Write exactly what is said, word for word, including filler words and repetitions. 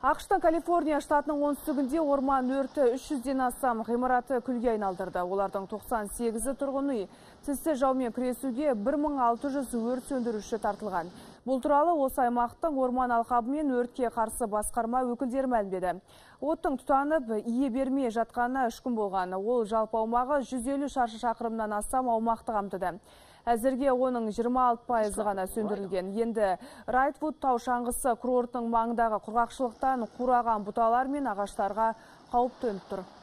ақш-тың Калифорния штатының оңтүстігінде орман өрті үш жүзден астам ғимараты күлге айналдырды. Олардың тоқсан сегізі тұрғын үй. Тісті жаумен күресуге бір мың алты жүз өрт сөндіруші тартылған. Бұл туралы осы аймақтың орман алқабы мен өртке қарсы басқарма өкілдері мәлімдеді. Оттың тұтанып, ие бермей жатқанына үш күн болған. Ол жалпы аумағы жүз елу шаршы шақырымнан астам аумақты қамтыды. Әзірге оның жиырма алты пайызы ғана сөндірілген. Енді Райтвуд тау шаңғысы курортының маңындағы құрғақшылықтан қураған бұталар мен ағаштарға қауіп төніп тұр.